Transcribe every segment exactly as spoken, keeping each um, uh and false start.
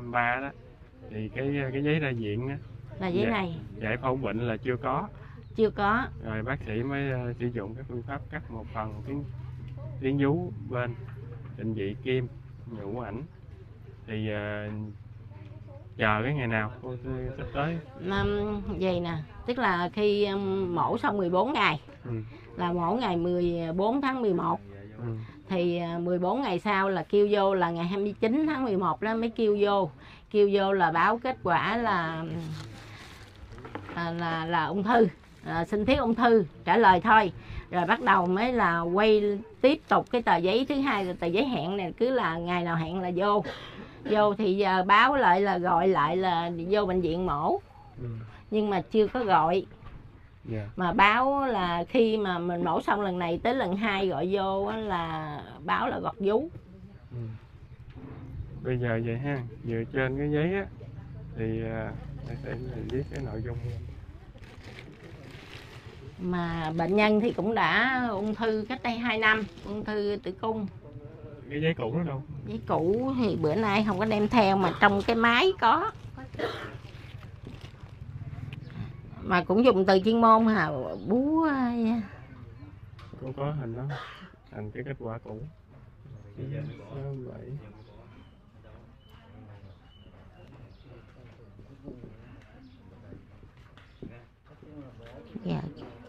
năm ba đó thì cái cái giấy ra viện á là giấy dạ, này giải phẫu bệnh là chưa có chưa có rồi bác sĩ mới uh, sử dụng các phương pháp cắt một phần tiếng tiếng vú bên định vị kim nhũ ảnh thì uh, chờ cái ngày nào cô sắp tới um, vậy nè, tức là khi um, mổ xong mười bốn ngày ừ. là mổ ngày mười bốn tháng mười một ừ. thì mười bốn ngày sau là kêu vô là ngày hai mươi chín tháng mười một đó mới kêu vô kêu vô là báo kết quả là là là, là ung thư, à, sinh thiết ung thư, trả lời thôi rồi bắt đầu mới là quay tiếp tục cái tờ giấy thứ hai là tờ giấy hẹn này, cứ là ngày nào hẹn là vô vô thì giờ báo lại là gọi lại là vô bệnh viện mổ ừ. nhưng mà chưa có gọi yeah. mà báo là khi mà mình mổ xong lần này tới lần hai gọi vô là báo là gọt vú ừ. Bây giờ vậy ha, dựa trên cái giấy á thì uh, sẽ viết cái nội dung mà bệnh nhân thì cũng đã ung thư cách đây hai năm, ung thư tử cung. Cái giấy cũ đó đâu? Giấy cũ thì bữa nay không có đem theo mà trong cái máy có. Mà cũng dùng từ chuyên môn hả? Bú... Cũng có hình đó, hình cái kết quả cũ. Vậy. Dạ.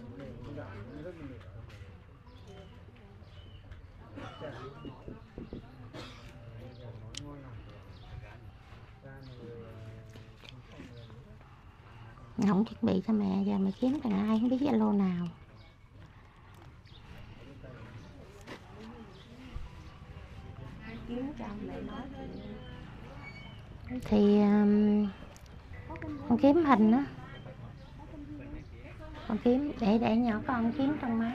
Không chuẩn bị cho mẹ, giờ mẹ kiếm thằng ai không biết Zalo nào. Thì um, con kiếm hình á, con kiếm để để nhỏ con kiếm trong máy.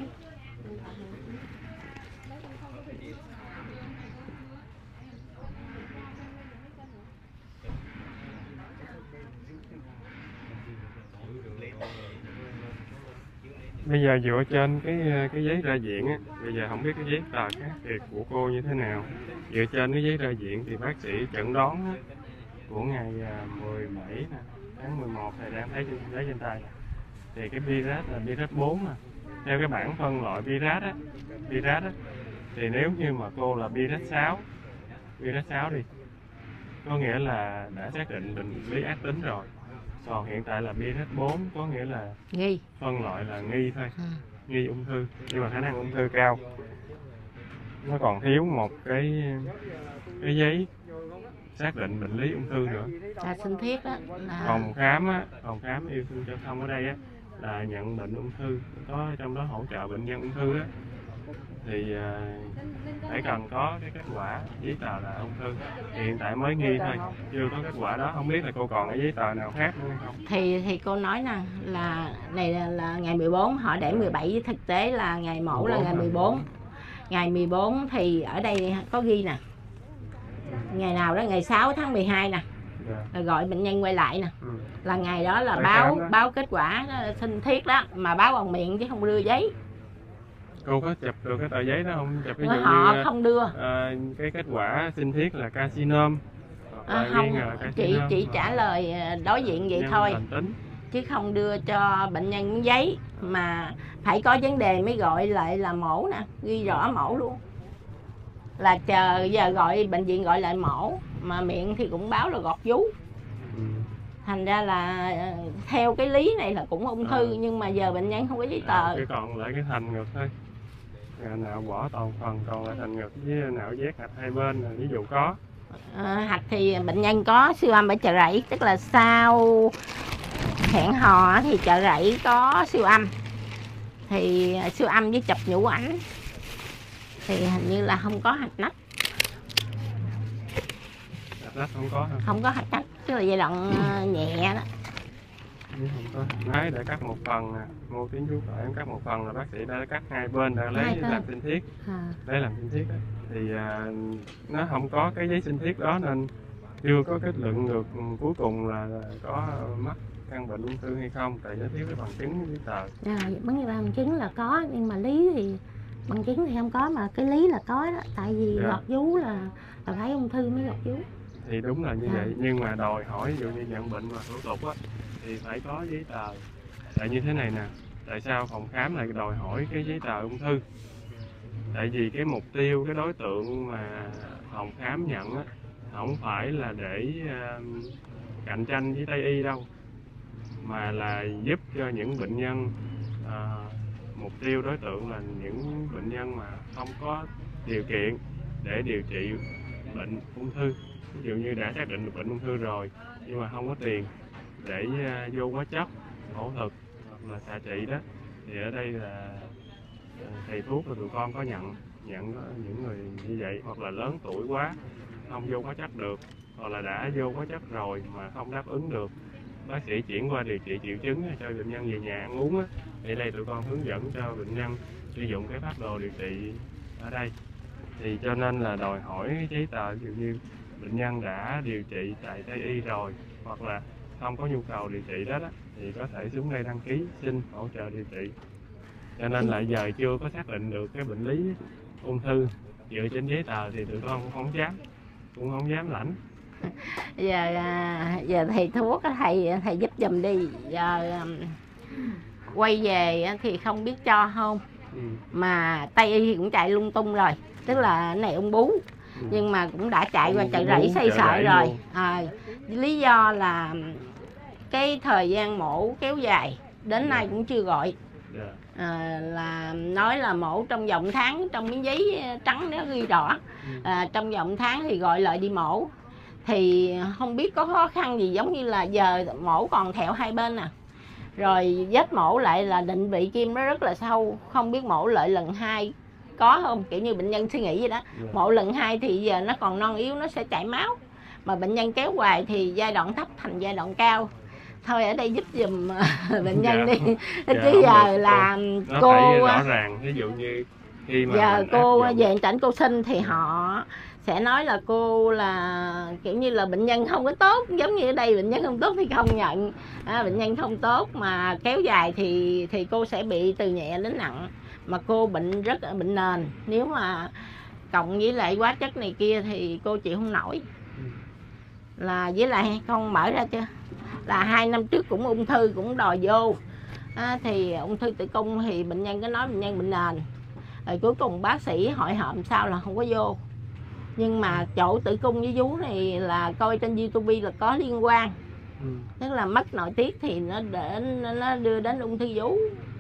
Bây giờ dựa trên cái cái giấy ra viện á, bây giờ không biết cái giấy tờ khác biệt của cô như thế nào. Dựa trên cái giấy ra viện thì bác sĩ chẩn đoán á, của ngày mười bảy tháng mười một thầy đang thấy trên giấy trên tay. Thì cái Birat là Birat bốn nè. Theo cái bảng phân loại Birat á, Birat á thì nếu như mà cô là Birat sáu, Birat sáu đi, có nghĩa là đã xác định bệnh lý ác tính rồi. Còn hiện tại là Birat bốn có nghĩa là nghi, phân loại là nghi thôi, à. nghi ung thư, nhưng mà khả năng ung thư cao. Nó còn thiếu một cái cái giấy xác định bệnh lý ung thư nữa. Là sinh thiết đó. Là... Phòng khám á, phòng khám yêu thương giao thông ở đây á là nhận bệnh ung thư, có trong đó hỗ trợ bệnh nhân ung thư á. Thì uh, phải cần có cái kết quả giấy tờ là ung thư. Thì hiện tại mới nghi thôi, chưa có kết quả đó, không biết là cô còn cái giấy tờ nào khác nữa không? Thì thì cô nói nè là này là, là ngày mười bốn, họ để mười bảy, thực tế là ngày mổ là ngày mười bốn. Ngày mười bốn thì ở đây có ghi nè. Ngày nào đó ngày sáu tháng mười hai nè. Rồi gọi bệnh nhân quay lại nè. Ừ. Là ngày đó là báo báo kết quả sinh thiết đó, mà báo bằng miệng chứ không đưa giấy. Cô có chụp được cái tờ giấy đó không? Chụp ví dụ họ như, không đưa. À, cái kết quả sinh thiết là carcinoma. À, không, chị chị trả lời đối diện vậy thôi. Chứ không đưa cho bệnh nhân giấy, mà phải có vấn đề mới gọi lại là mổ nè, ghi rõ mổ luôn. Là chờ giờ gọi bệnh viện gọi lại mổ, mà miệng thì cũng báo là gọt vú. Ừ. Thành ra là theo cái lý này là cũng ung thư, à. Nhưng mà giờ bệnh nhân không có giấy tờ. Chỉ còn lại cái thành ngực thôi. Nào bỏ toàn phần, còn lại thành ngực với não giác hạch hai bên là ví dụ có. À, hạch thì bệnh nhân có siêu âm ở chợ rẫy, tức là sau hẹn hò thì chợ rẫy có siêu âm. Thì siêu âm với chụp nhũ ảnh thì hình như là không có hạch nách. Hạch nách không có hả? Không có hạch nách, tức là giai đoạn nhẹ đó. Không có nói để cắt một phần nè, mô tiếng chú gọi em cắt một phần là bác sĩ đã cắt hai bên đã lấy làm sinh thiết, à. để làm sinh thiết đó. Thì à, nó không có cái giấy sinh thiết đó nên chưa có kết luận được cuối cùng là có mắc căn bệnh ung thư hay không, tại nó thiếu cái bằng chứng giấy tờ. À, vấn đề bằng chứng là có, nhưng mà lý thì bằng chứng thì không có, mà cái lý là có đó, tại vì yeah. gọt vú là là phải ung thư mới gọt vú. thì đúng là như vậy, nhưng mà đòi hỏi ví dụ như nhận bệnh và thủ tục á thì phải có giấy tờ. Tại như thế này nè, tại sao phòng khám lại đòi hỏi cái giấy tờ ung thư? Tại vì cái mục tiêu, cái đối tượng mà phòng khám nhận á không phải là để uh, cạnh tranh với Tây y đâu, mà là giúp cho những bệnh nhân, uh, mục tiêu đối tượng là những bệnh nhân mà không có điều kiện để điều trị bệnh ung thư. Ví dụ như đã xác định được bệnh ung thư rồi nhưng mà không có tiền để uh, vô hóa chất, phẫu thuật hoặc là xạ trị đó, thì ở đây là uh, thầy thuốc và tụi con có nhận nhận những người như vậy, hoặc là lớn tuổi quá không vô hóa chất được, hoặc là đã vô hóa chất rồi mà không đáp ứng được, bác sĩ chuyển qua điều trị triệu chứng cho bệnh nhân về nhà ăn uống á, thì đây tụi con hướng dẫn cho bệnh nhân sử dụng cái phác đồ điều trị ở đây. Thì cho nên là đòi hỏi giấy tờ, ví dụ như bệnh nhân đã điều trị tại Tây y rồi hoặc là không có nhu cầu điều trị đó, đó thì có thể xuống đây đăng ký xin hỗ trợ điều trị. Cho nên là giờ chưa có xác định được cái bệnh lý ung thư, dựa trên giấy tờ thì tụi con cũng không dám cũng không dám lãnh. Giờ giờ thầy thuốc thầy thầy giúp giùm đi. Giờ quay về thì không biết cho không, ừ. mà Tây y thì cũng chạy lung tung rồi, tức là cái này ung bú, ừ. nhưng mà cũng đã chạy qua chợ rẫy xây sợi rồi. À, lý do là cái thời gian mổ kéo dài, đến yeah. nay cũng chưa gọi. Yeah. À, là nói là mổ trong vòng tháng, trong miếng giấy trắng nó ghi rõ, à, trong vòng tháng thì gọi lại đi mổ. Thì không biết có khó khăn gì, giống như là giờ mổ còn thẹo hai bên nè, rồi vết mổ lại là định vị kim nó rất là sâu, không biết mổ lại lần hai có không, kiểu như bệnh nhân suy nghĩ vậy đó. Yeah. Mổ lần hai thì giờ nó còn non yếu, nó sẽ chảy máu, mà bệnh nhân kéo hoài thì giai đoạn thấp thành giai đoạn cao. Thôi ở đây giúp giùm bệnh nhân dạ, đi. Dạ, chứ giờ là nó cô phải rõ ràng, ví dụ như khi mà giờ cô về trển cô sinh thì họ sẽ nói là cô là kiểu như là bệnh nhân không có tốt, giống như ở đây bệnh nhân không tốt thì không nhận, à, bệnh nhân không tốt mà kéo dài thì thì cô sẽ bị từ nhẹ đến nặng, mà cô bệnh rất bệnh nền, nếu mà cộng với lại hóa chất này kia thì cô chịu không nổi. Là với lại con mở ra chưa, là hai năm trước cũng ung thư cũng đòi vô, à, thì ung thư tử cung thì bệnh nhân có nói bệnh nhân bệnh nền, rồi cuối cùng bác sĩ hỏi hòm sao là không có vô, nhưng mà chỗ tử cung với vú này là coi trên YouTube là có liên quan, ừ. tức là mất nội tiết thì nó để nó đưa đến ung thư vú.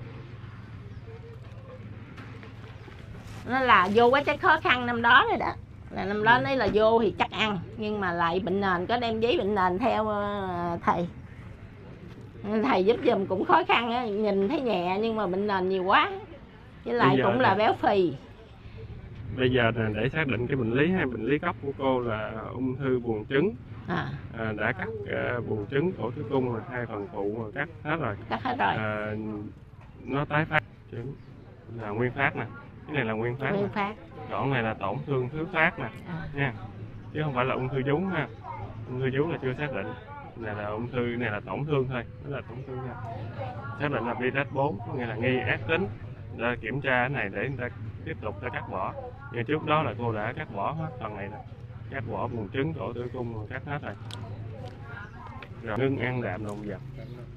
Nó là vô quá chất khó khăn năm đó rồi đó, là năm đó nói là vô thì chắc ăn, nhưng mà lại bệnh nền, có đem giấy bệnh nền theo thầy. Thầy giúp giùm cũng khó khăn á, nhìn thấy nhẹ nhưng mà bệnh nền nhiều quá, với lại cũng là béo phì. Bây giờ để xác định cái bệnh lý hay bệnh lý gốc của cô là ung thư buồng trứng, à. À, đã cắt uh, buồng trứng, cổ tử cung rồi, hai phần phụ rồi cắt hết rồi. Cắt hết rồi. À, nó tái phát trứng là nguyên phát nè, cái này là nguyên phát. Nguyên phát. Còn này là tổn thương thứ phát nè, à. nha, chứ không phải là ung thư vú ha. Ung thư vú là chưa xác định, này là ung thư, này là tổn thương thôi, đó là tổn thương thôi. Xác định là virus bốn, nghĩa là nghi ác tính. Ra kiểm tra cái này để người ta tiếp tục ta cắt bỏ. Nhưng trước đó là cô đã cắt bỏ hết phần này nè, cắt bỏ buồng trứng, cổ tử cung rồi, cắt hết rồi. Rồi ngưng ăn đạm động vật.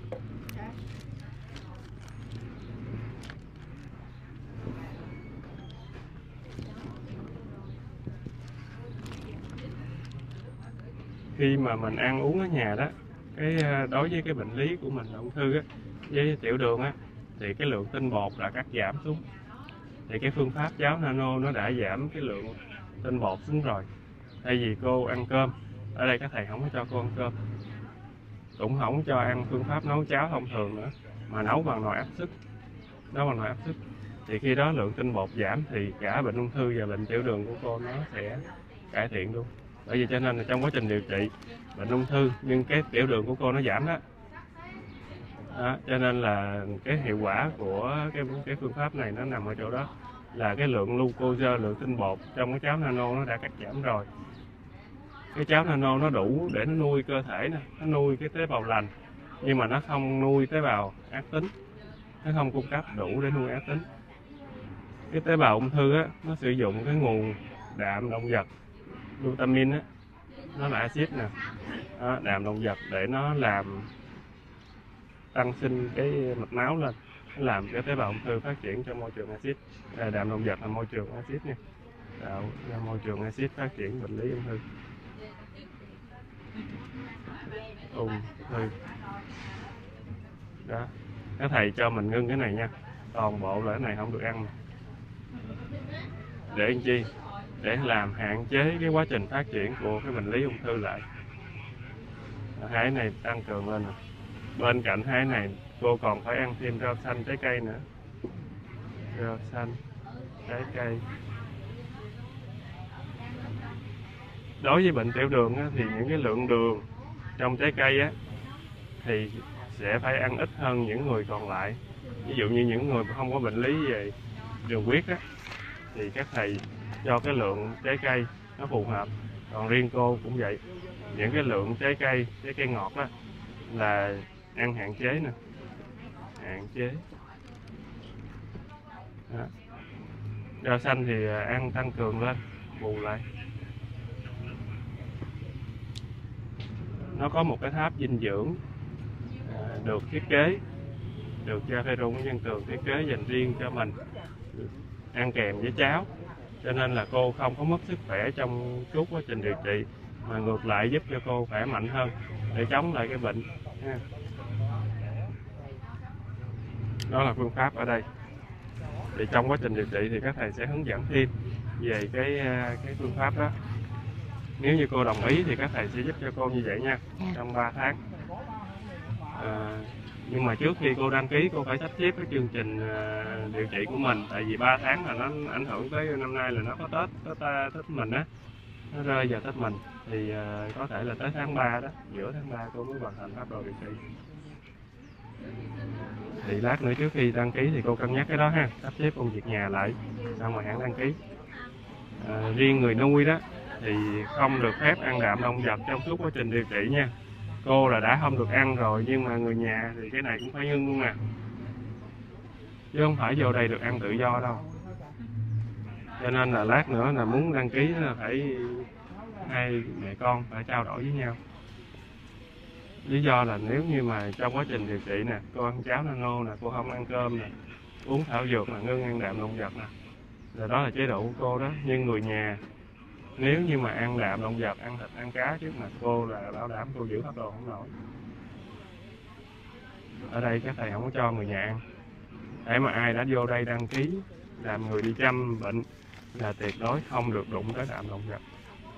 Khi mà mình ăn uống ở nhà đó, cái đối với cái bệnh lý của mình là ung thư á, với tiểu đường á, thì cái lượng tinh bột đã cắt giảm xuống. Thì cái phương pháp cháo nano nó đã giảm cái lượng tinh bột xuống rồi. Thay vì cô ăn cơm, ở đây các thầy không có cho cô ăn cơm, cũng không cho ăn phương pháp nấu cháo thông thường nữa, mà nấu bằng nồi áp suất. Nấu bằng nồi áp suất thì khi đó lượng tinh bột giảm thì cả bệnh ung thư và bệnh tiểu đường của cô nó sẽ cải thiện luôn. Bởi vì cho nên là trong quá trình điều trị bệnh ung thư nhưng cái tiểu đường của cô nó giảm đó. Đó, cho nên là cái hiệu quả của cái cái phương pháp này nó nằm ở chỗ đó, là cái lượng glucose, lượng tinh bột trong cái cháo nano nó đã cắt giảm rồi. Cái cháo nano nó đủ để nó nuôi cơ thể nè, nó nuôi cái tế bào lành, nhưng mà nó không nuôi tế bào ác tính, nó không cung cấp đủ để nuôi ác tính. Cái tế bào ung thư á, nó sử dụng cái nguồn đạm động vật, glutamin á, nó là axit nè. Đó, đạm động vật để nó làm tăng sinh cái mạch máu lên, nó làm cái tế bào ung thư phát triển trong môi trường axit. Đạm động vật là môi trường axit nha, tạo ra môi trường axit phát triển bệnh lý ung thư. Ung thư đó, các thầy cho mình ngưng cái này nha, toàn bộ là cái này không được ăn. Để làm chi? Để làm hạn chế cái quá trình phát triển của cái bệnh lý ung thư lại. Hai cái này tăng cường lên. Bên cạnh hai cái này cô còn phải ăn thêm rau xanh, trái cây nữa. Rau xanh, trái cây. Đối với bệnh tiểu đường á, thì những cái lượng đường trong trái cây á, thì sẽ phải ăn ít hơn những người còn lại. Ví dụ như những người không có bệnh lý về đường huyết á, thì các thầy cho cái lượng trái cây nó phù hợp. Còn riêng cô cũng vậy, những cái lượng trái cây, trái cây ngọt á là ăn hạn chế nè, hạn chế. Đó. Rau xanh thì ăn tăng cường lên, bù lại. Nó có một cái tháp dinh dưỡng à, được thiết kế, được do Phêrô Nguyễn Văn Tường thiết kế dành riêng cho mình, ăn kèm với cháo, cho nên là cô không có mất sức khỏe trong suốt quá trình điều trị, mà ngược lại giúp cho cô khỏe mạnh hơn để chống lại cái bệnh. Đó là phương pháp ở đây. Thì trong quá trình điều trị thì các thầy sẽ hướng dẫn thêm về cái cái phương pháp đó. Nếu như cô đồng ý thì các thầy sẽ giúp cho cô như vậy nha, trong ba tháng. À, nhưng mà trước khi cô đăng ký cô phải sắp xếp cái chương trình uh, điều trị của mình, tại vì ba tháng là nó ảnh hưởng tới năm nay là nó có Tết, Tết, ta, Tết mình á, nó rơi vào Tết mình thì uh, có thể là tới tháng ba đó, giữa tháng ba cô mới hoàn thành pháp đồ điều trị. Thì lát nữa trước khi đăng ký thì cô cân nhắc cái đó ha, sắp xếp công việc nhà lại xong rồi hãng đăng ký. À, riêng người nuôi đó thì không được phép ăn đạm động vật trong suốt quá trình điều trị nha. Cô là đã không được ăn rồi, nhưng mà người nhà thì cái này cũng phải ngưng luôn nè, chứ không phải vô đây được ăn tự do đâu. Cho nên là lát nữa là muốn đăng ký là phải hai mẹ con phải trao đổi với nhau. Lý do là nếu như mà trong quá trình điều trị nè, cô ăn cháo nano nè, cô không ăn cơm nè, uống thảo dược là ngưng ăn đạm động vật nè, rồi đó là chế độ của cô đó. Nhưng người nhà nếu như mà ăn đạm động vật, ăn thịt, ăn cá trước mặt cô là bảo đảm cô giữ phác đồ không nổi. Ở đây các thầy không có cho người nhà ăn. Để mà ai đã vô đây đăng ký làm người đi chăm bệnh là tuyệt đối không được đụng tới đạm động vật.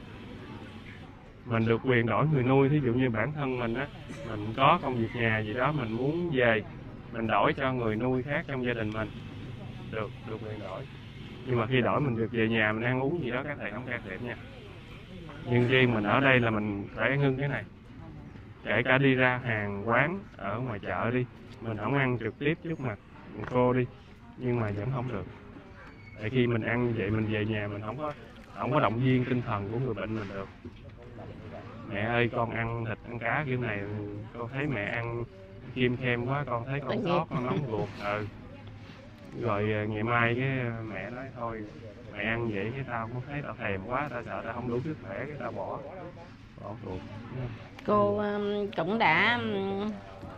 Mình được quyền đổi người nuôi, thí dụ như bản thân mình á, mình có công việc nhà gì đó mình muốn về, mình đổi cho người nuôi khác trong gia đình mình, được, được quyền đổi. Nhưng mà khi đổi mình được về nhà mình ăn uống gì đó các thầy không can thiệp nha. Nhưng riêng mình ở đây là mình phải ngưng cái này. Kể cả đi ra hàng quán ở ngoài chợ đi, mình không ăn trực tiếp trước mặt cô đi, nhưng mà vẫn không được. Tại khi mình ăn vậy mình về nhà mình không có không có động viên tinh thần của người bệnh mình được. Mẹ ơi con ăn thịt ăn cá kiểu này, con thấy mẹ ăn kim khem quá, con thấy con sót, con nóng ruột. Ừ. Rồi ngày mai cái mẹ nói thôi mẹ ăn vậy cái tao cũng thấy tao thèm quá, tao sợ tao không đủ sức khỏe cái tao bỏ bỏ ruột. Cô um, cũng đã um,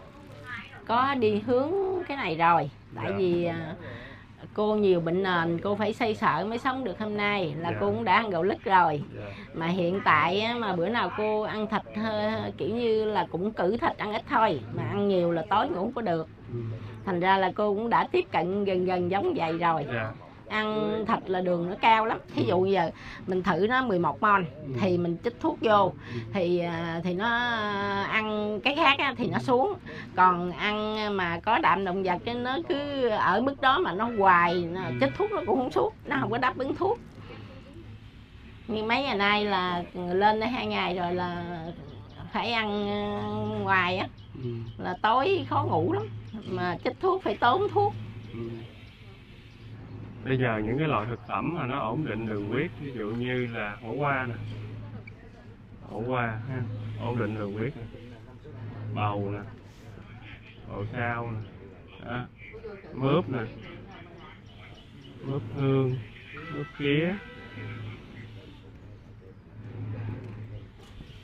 có đi hướng cái này rồi, tại dạ. vì uh, cô nhiều bệnh nền, cô phải xoay sở mới sống được hôm nay, là dạ. cô cũng đã ăn gạo lứt rồi. Dạ. Mà hiện tại mà bữa nào cô ăn thịt kiểu như là cũng cử thịt ăn ít thôi, mà ăn nhiều là tối ngủ không có được. Thành ra là cô cũng đã tiếp cận gần gần giống vậy rồi. Yeah. Ăn thịt là đường nó cao lắm. Thí dụ giờ mình thử nó mười một mon thì mình chích thuốc vô thì thì nó ăn cái khác á, thì nó xuống. Còn ăn mà có đạm động vật chứ nó cứ ở mức đó mà nó hoài, nó chích thuốc nó cũng không xuống, nó không có đáp ứng thuốc. Nhưng mấy ngày nay là lên đây hai ngày rồi là phải ăn hoài á, là tối khó ngủ lắm, mà chích thuốc phải tốn thuốc. Ừ. Bây giờ những cái loại thực phẩm mà nó ổn định đường huyết, ví dụ như là hổ qua nè, hổ qua ha, ổn định đường huyết nè, bầu nè, bầu sao nè, đó, mướp nè, mướp hương, mướp khía,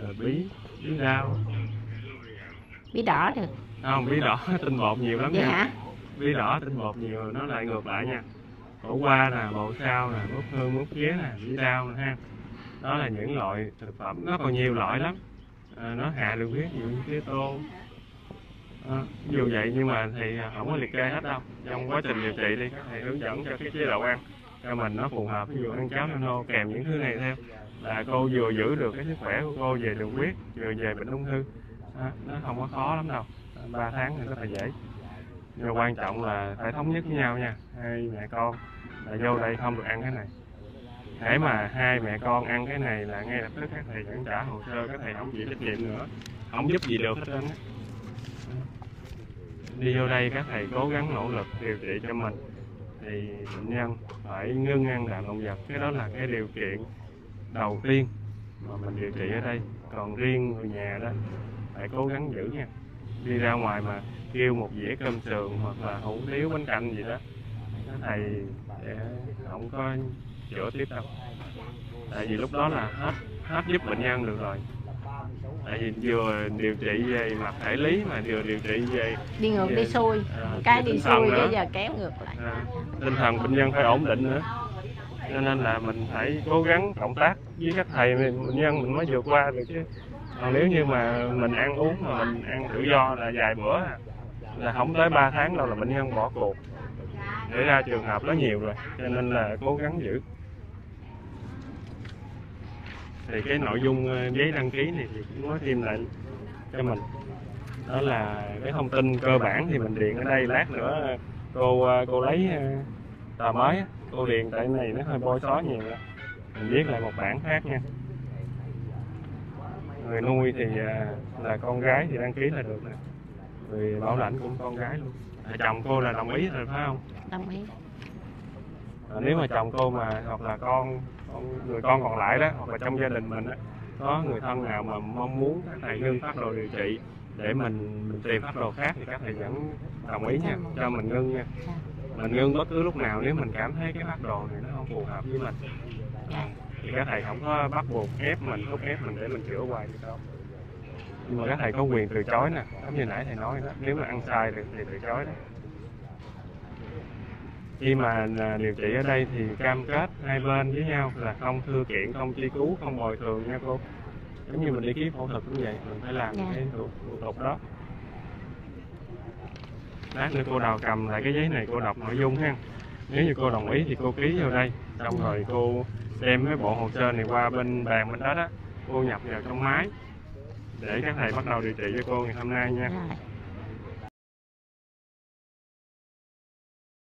rồi bí bí đau. Bí đỏ được Không, bí đỏ tinh bột nhiều lắm vậy nha. hả? Bí đỏ tinh bột nhiều nó lại ngược lại nha. Khổ qua nè, bầu sao nè, mốt hương, mốt khía nè, bí đao nè ha. Đó là những loại thực phẩm, nó còn nhiều loại lắm. À, nó hạ đường huyết, ví dụ như tía tô. À, ví dụ vậy nhưng mà thì không có liệt kê hết đâu. Trong quá trình điều trị đi, các thầy hướng dẫn cho cái chế độ ăn cho mình nó phù hợp. Ví dụ ăn cháo nano kèm những thứ này theo là cô vừa giữ được cái sức khỏe của cô về đường huyết, vừa về bệnh ung thư. À, nó không có khó lắm đâu. ba tháng thì rất là dễ. Nhưng quan trọng là phải thống nhất với nhau nha, hai mẹ con là vô đây không được ăn cái này. Để mà hai mẹ con ăn cái này là ngay lập tức các thầy dẫn trả hồ sơ, các thầy không chịu trách nhiệm nữa, không giúp gì được hết trơn á. Đi vô đây các thầy cố gắng nỗ lực điều trị cho mình thì bệnh nhân phải ngưng ăn đạm động vật, cái đó là cái điều kiện đầu tiên mà mình điều trị ở đây. Còn riêng người nhà đó phải cố gắng giữ nha. Đi ra ngoài mà kêu một dĩa cơm sườn hoặc là hủ tiếu bánh canh gì đó, các thầy sẽ không có chữa tiếp đâu. Tại vì lúc đó là hết hết giúp bệnh nhân được rồi. Tại vì vừa điều trị về mặt thể lý mà vừa điều trị về đi ngược về, đi xuôi, à, cái đi xuôi nữa. bây giờ kéo ngược lại. À, tinh thần bệnh nhân phải ổn định nữa. Cho nên là mình phải cố gắng cộng tác với các thầy bệnh nhân mình mới vượt qua được chứ. Còn nếu như mà mình ăn uống mà mình ăn tự do là vài bữa là không tới ba tháng đâu là bệnh nhân bỏ cuộc. Để ra trường hợp đó nhiều rồi, cho nên là cố gắng giữ. Thì cái nội dung giấy đăng ký này thì cũng nói thêm lại cho mình. Đó là cái thông tin cơ bản thì mình điền ở đây, lát nữa cô cô lấy tờ mới, cô điền tại này nó hơi bôi xóa nhiều rồi. Mình viết lại một bản khác nha. Người nuôi thì là con gái thì đăng ký là được nè. Người bảo lãnh cũng con gái luôn. À, chồng cô là đồng ý rồi phải không? Đồng ý. À, nếu mà chồng cô mà hoặc là con, con người con còn lại đó, hoặc là trong gia đình mình đó, có người thân nào mà mong muốn các thầy ngưng phác đồ điều trị để mình mình tìm phác đồ khác thì các thầy vẫn đồng ý nha, cho mình ngưng nha. Mình ngưng bất cứ lúc nào nếu mình cảm thấy cái phác đồ này nó không phù hợp với mình. Thì các thầy không có bắt buộc ép mình, thúc ép mình để mình chữa hoài được đâu. Nhưng mà các thầy có quyền từ chối nè, giống như nãy thầy nói đó, nếu mà ăn sai thì, thì từ chối đó. Khi mà điều trị ở đây thì cam kết hai bên với nhau là không thưa kiện, không truy cứu, không bồi thường nha cô. Giống như mình đi ký phẫu thuật cũng vậy, mình phải làm yeah. cái thủ tục đó. Lát nữa cô Đào cầm lại cái giấy này cô đọc nội dung ha. Nếu như cô đồng ý thì cô ký vào đây, xong rồi cô đem cái bộ hồ sơ này qua bên bàn bên đó đó, cô nhập vào trong máy để các thầy bắt đầu điều trị cho cô ngày hôm nay nha.